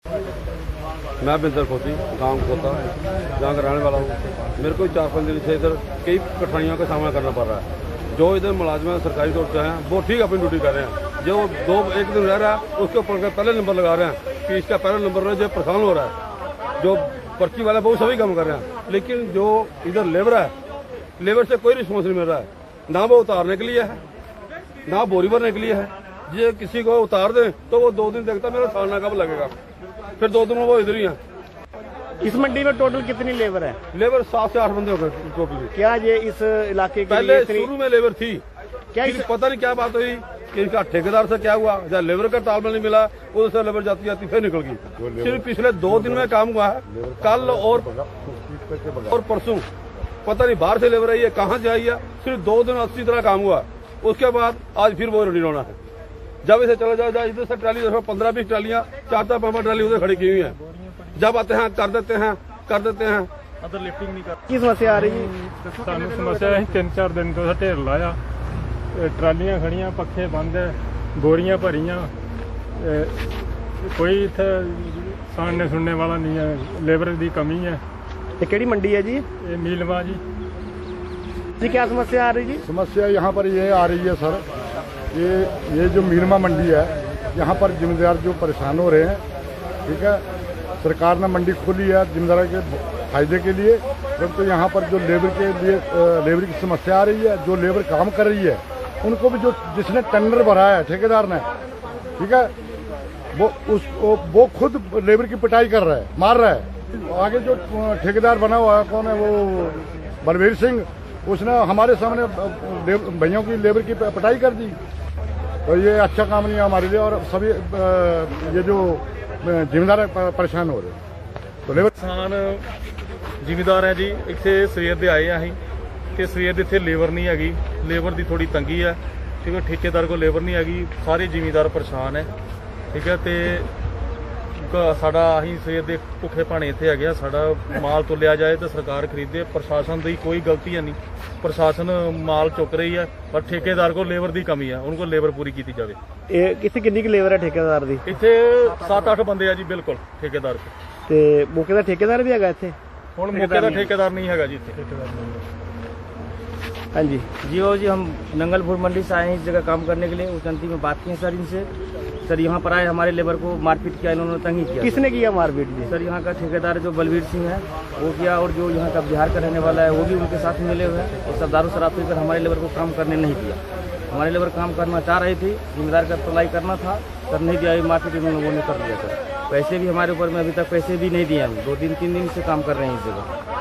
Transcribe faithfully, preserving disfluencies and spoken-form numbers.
मैं बिंदर खोती गांव खोता जहाँ का रहने वाला हूँ। मेरे को चार पाँच दिन से इधर कई कठिनाइयों का सामना करना पड़ रहा है। जो इधर मुलाजिम सरकारी तौर पर हैं वो ठीक अपनी ड्यूटी कर रहे हैं। जो दो एक दिन रह रहा है उसके ऊपर पहले नंबर लगा रहे हैं कि इसका पहला नंबर जो परेशान हो रहा है। जो पर्ची वाला वो सभी काम कर रहे हैं, लेकिन जो इधर लेबर है, लेबर से कोई रिस्पॉन्स नहीं मिल रहा है। ना वो उतारने के लिए है, ना बोरी भरने के लिए है। ये किसी को उतार दें तो वो दो दिन देखता मेरा सालना कब लगेगा, फिर दो दिन में वो इधर ही है। इस मंडी में टोटल कितनी लेबर है? लेबर सात से आठ बंदे हो गए टोटली। क्या ये इस इलाके के पहले लिए शुरू में लेबर थी, क्या इस... पता नहीं क्या बात हुई कि इनका ठेकेदार से क्या हुआ, जब लेबर का तालमेल नहीं मिला उधर लेबर जाती जाती फिर निकल गई। सिर्फ पिछले दो दिन में काम हुआ है, कल और और परसों पता नहीं बाहर से लेबर आई है कहाँ से आई है। सिर्फ दो दिन अच्छी तरह काम हुआ, उसके बाद आज फिर वो रेडी होना है। जब इसे चला जाए जाए इधर से ट्राली पंद्रह बीस ट्रालियां चार चार पांच ट्राली उधर खड़ी की हुई है। जब आते हैं कर देते हैं कर देते हैं अदर लिफ्टिंग नहीं कर। की समस्या आ रही है? सानू समस्या है तीन चार दिन तो ढेर लाया, ट्रालियां खड़ियां, पखे बंद है, बोरियां भरियां, कोई इत्थे सामने सुनने वाला नहीं है। लेबर की कमी है। ये केड़ी मंडी है जी? ये नीलवा जी। जी क्या समस्या आ रही जी? समस्या यहाँ पर ये आ रही है सर, ये ये जो मीरमा मंडी है यहाँ पर जिम्मेदार जो परेशान हो रहे हैं। ठीक है, सरकार ने मंडी खोली है जिम्मेदार के फायदे के लिए, परंतु तो यहाँ पर जो लेबर के लिए लेबर की समस्या आ रही है। जो लेबर काम कर रही है उनको भी जो जिसने टेंडर भरा है ठेकेदार ने, ठीक है, वो उस वो खुद लेबर की पिटाई कर रहा है, मार रहा है। आगे जो ठेकेदार बना हुआ है कौन है, वो बलवीर सिंह, उसने हमारे सामने भैयों की लेबर की पिटाई कर दी। तो ये अच्छा काम नहीं है हमारे लिए, और सभी ये जो जिम्मेदार परेशान हो रहे हैं। तो लेबर किसान जिम्मेदार है जी। इतने सवेर दे आए अं कि सवेर इतने लेबर नहीं हैगी, लेबर की थोड़ी तंगी है। ठीक है, ठेकेदार को लेबर नहीं हैगी, सारे जिम्मेदार परेशान है। ठीक है, तो साडा असीं सवेर दे भुखे भाने इत्थे हैगे, साडा माल तुलिया जाए तो सरकार खरीदे। प्रशासन की कोई गलती है नहीं, प्रशासन माल चुक रही है, पर ठेकेदार को लेबर की कमी है, उनको लेबर पूरी की जाए। कितनी कितनी की लेबर है ठेकेदार दी? इत्थे सत्त अठ बंदे है जी बिल्कुल ठेकेदार ते मौके का ठेकेदार भी हैगा इत्थे? हुण मौके का ठेकेदार नहीं हैगा जी इत्थे। हाँ जी जी वो जी हम नंगलपुर मंडी से आए हैं इस जगह काम करने के लिए। उस अंतिम में बात की है सर इनसे। सर यहाँ पर आए हमारे लेबर को मारपीट किया, इन्होंने तंगी किया। किसने किया मारपीट जी? सर यहाँ का ठेकेदार जो बलवीर सिंह है वो किया, और जो यहाँ का बिहार का रहने वाला है वो भी उनके साथ मिले हुए हैं। और सब दारू शराब पीकर हमारे लेबर को काम करने नहीं दिया। हमारे लेबर काम करना चाह रही थी, जिम्मेदार का तलाई करना था, कर नहीं दिया। मारपीट इन लोगों ने कर दिया सर। पैसे भी हमारे ऊपर में अभी तक पैसे भी नहीं दिए, हम दो दिन तीन दिन से काम कर रहे हैं इस जगह।